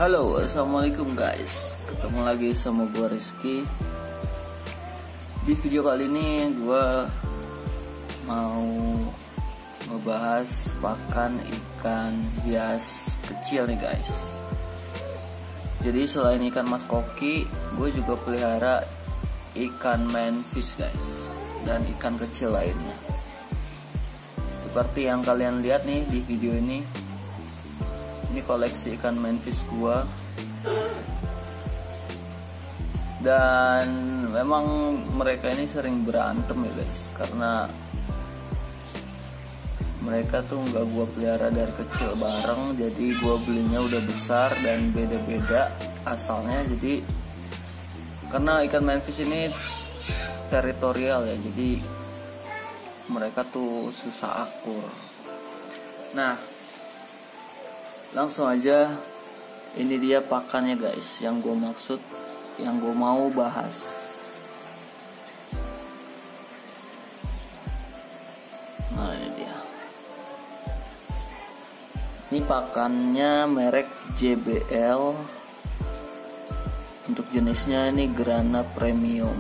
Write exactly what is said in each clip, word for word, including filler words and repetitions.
Halo, assalamualaikum guys. Ketemu lagi sama gue Rizky. Di video kali ini gue mau ngebahas pakan ikan hias kecil nih guys. Jadi selain ikan mas koki, gue juga pelihara ikan manfish guys, dan ikan kecil lainnya. Seperti yang kalian lihat nih di video ini. Ini koleksi ikan manfish gua, dan memang mereka ini sering berantem ya guys, karena mereka tuh nggak gua pelihara dari kecil bareng, jadi gua belinya udah besar dan beda-beda asalnya. Jadi karena ikan manfish ini teritorial ya, jadi mereka tuh susah akur. Nah, langsung aja, ini dia pakannya guys, yang gue maksud, yang gue mau bahas. Nah ini dia. Ini pakannya merek J B L. Untuk jenisnya ini Grana Premium.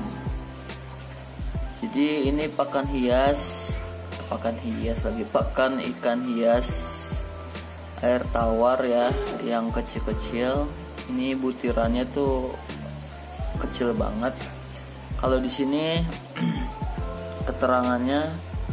Jadi ini pakan hias, pakan hias lagi, pakan ikan hias air tawar ya, yang kecil-kecil. Ini butirannya tuh kecil banget. Kalau di sini keterangannya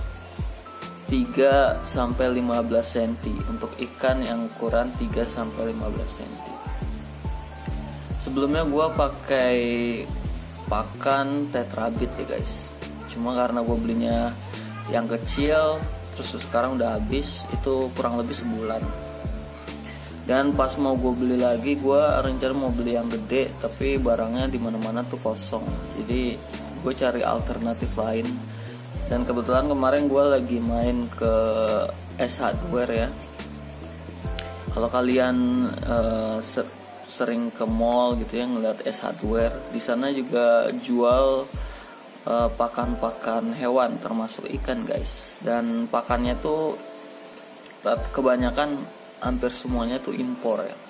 tiga sampai lima belas sentimeter untuk ikan yang ukuran tiga sampai lima belas sentimeter. Sebelumnya gua pakai pakan tetrabit ya guys. Cuma karena gue belinya yang kecil, terus sekarang udah habis, itu kurang lebih sebulan. Dan pas mau gue beli lagi, gue rencana mau beli yang gede, tapi barangnya di mana-mana tuh kosong. Jadi gue cari alternatif lain. Dan kebetulan kemarin gue lagi main ke S Hardware ya. Kalau kalian uh, ser- sering ke mall gitu ya, ngeliat S Hardware, di sana juga jual uh, pakan-pakan hewan, termasuk ikan guys. Dan pakannya tuh kebanyakan hampir semuanya tuh impor ya.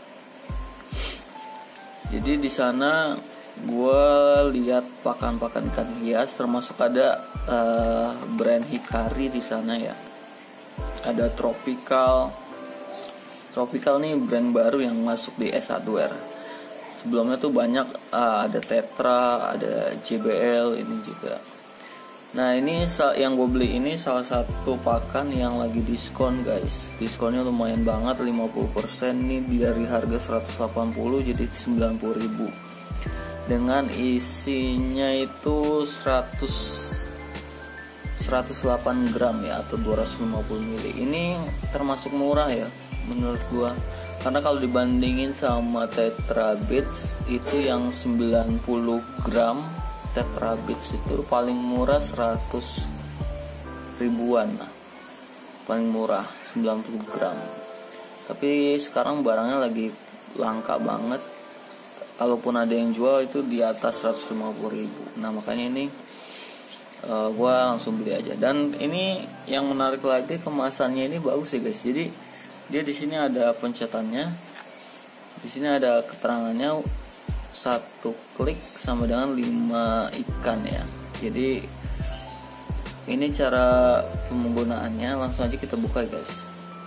Jadi di sana gue lihat pakan-pakan ikan hias, termasuk ada uh, brand Hikari di sana ya. Ada Tropical. Tropical nih brand baru yang masuk di S Hardware. Sebelumnya tuh banyak, uh, ada Tetra, ada J B L ini juga. Nah ini yang gue beli ini salah satu pakan yang lagi diskon guys. Diskonnya lumayan banget, lima puluh persen. Ini dari harga seratus delapan puluh jadi sembilan puluh ribu. Dengan isinya itu seratus, seratus delapan gram ya, atau dua ratus lima puluh mililiter. Ini termasuk murah ya menurut gue. Karena kalau dibandingin sama Tetrabits itu yang sembilan puluh gram, Tetrabits itu paling murah seratus ribuan lah, paling murah sembilan puluh gram. Tapi sekarang barangnya lagi langka banget. Kalaupun ada yang jual itu di atas seratus lima puluh ribu. Nah makanya ini uh, gue langsung beli aja. Dan ini yang menarik lagi, kemasannya ini bagus ya guys. Jadi dia di sini ada pencetannya, di sini ada keterangannya, satu klik sama dengan lima ikan ya. Jadi ini cara penggunaannya, langsung aja kita buka guys.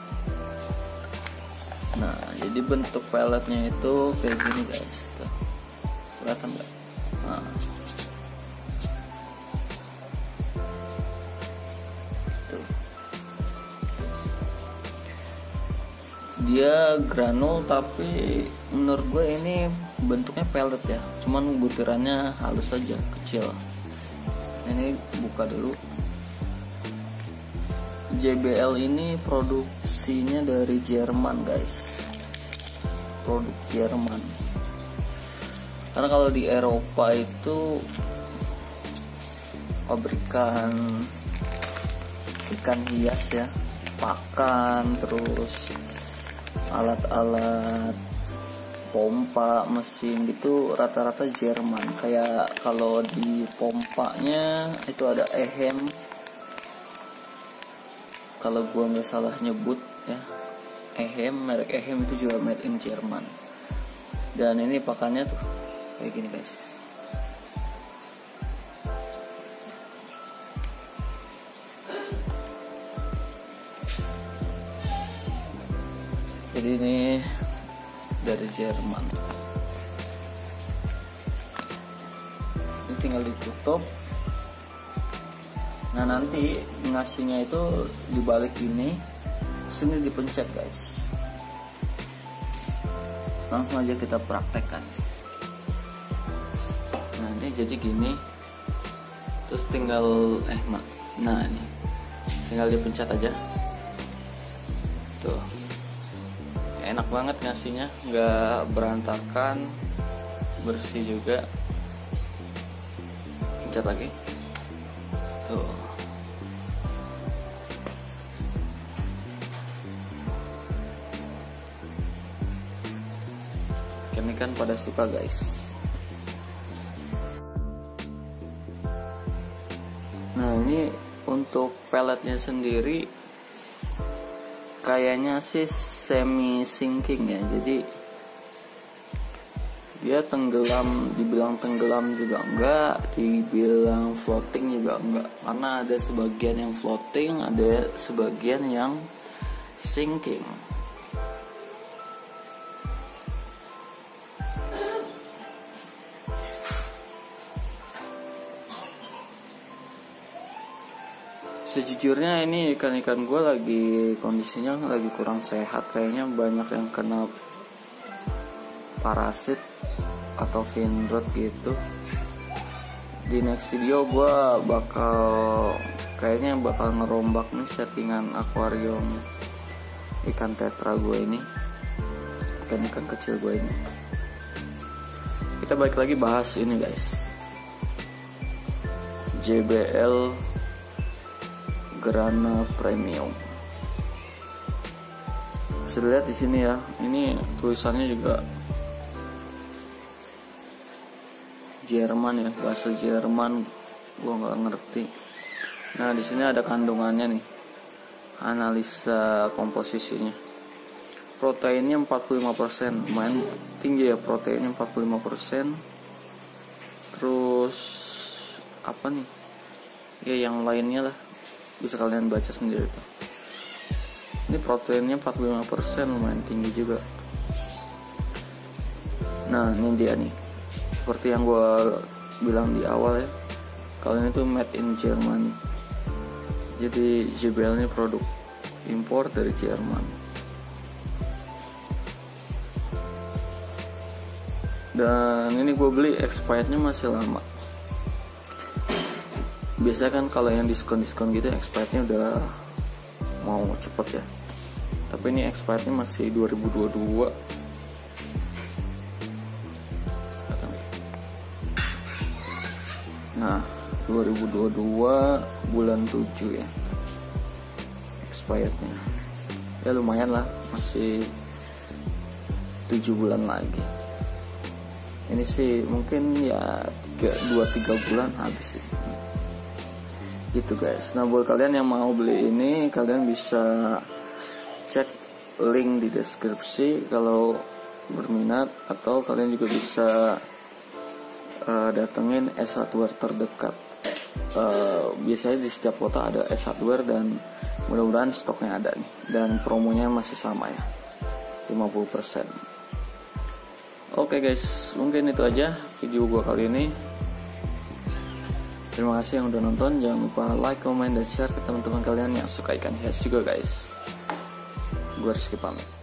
Nah jadi bentuk peletnya itu kayak gini guys. Tuh, kelihatan nggak? Nah. Tuh. Dia granul, tapi menurut gue ini bentuknya pelet ya, cuman butirannya halus saja, kecil. Ini buka dulu. J B L ini produksinya dari Jerman guys, produk Jerman. Karena kalau di Eropa itu pabrikan ikan hias ya, pakan, terus alat-alat pompa, mesin gitu rata-rata Jerman. Kayak kalau di pompanya itu ada Ehem, kalau gua nggak salah nyebut ya, Ehem, merek Ehem itu juga made in Jerman. Dan ini pakannya tuh kayak gini guys. Jadi ini dari Jerman. Ini tinggal ditutup. Nah nanti ngasihnya itu dibalik ini, sini dipencet guys. Langsung aja kita praktekkan. Nah ini jadi gini, terus tinggal eh mak, nah ini tinggal dipencet aja. Tuh, enak banget ngasihnya, nggak berantakan, bersih juga. Pencet lagi. Tuh. Kami kan pada suka guys. Nah ini untuk peletnya sendiri kayaknya sih semi sinking ya, jadi dia tenggelam, dibilang tenggelam juga enggak, dibilang floating juga enggak, karena ada sebagian yang floating, ada sebagian yang sinking. Sejujurnya ini ikan-ikan gue lagi kondisinya lagi kurang sehat, kayaknya banyak yang kena parasit atau fin rot gitu. Di next video gue bakal kayaknya bakal ngerombak nih settingan akuarium ikan tetra gue ini, ikan-ikan kecil gue ini. Kita balik lagi bahas ini guys, J B L Grana Premium. Bisa lihat di sini ya, ini tulisannya juga Jerman ya, bahasa Jerman, gua nggak ngerti. Nah di sini ada kandungannya nih, analisa komposisinya. Proteinnya empat puluh lima persen, lumayan tinggi ya proteinnya, empat puluh lima persen. Terus apa nih? Ya yang lainnya lah, bisa kalian baca sendiri tuh. Ini proteinnya empat puluh lima persen, lumayan tinggi juga. Nah ini dia nih, seperti yang gue bilang di awal ya, kalian itu made in Germany. Jadi J B L ini produk impor dari Jerman. Dan ini gue beli expirednya masih lama. Biasanya kan kalau yang diskon-diskon gitu expirednya udah mau cepet ya, tapi ini expirednya masih dua ribu dua puluh dua. Nah dua ribu dua puluh dua bulan tujuh ya expirednya. Ya lumayan lah, masih tujuh bulan lagi. Ini sih mungkin ya dua tiga bulan habis sih gitu guys. Nah buat kalian yang mau beli ini, kalian bisa cek link di deskripsi kalau berminat, atau kalian juga bisa uh, datengin S Hardware terdekat. Uh, biasanya di setiap kota ada S Hardware dan mudah-mudahan stoknya ada nih, dan promonya masih sama ya, lima puluh persen. Oke okay guys, mungkin itu aja video gua kali ini. Terima kasih yang udah nonton. Jangan lupa like, comment, dan share ke teman-teman kalian yang suka ikan hias juga guys. Gue Rizky pamit.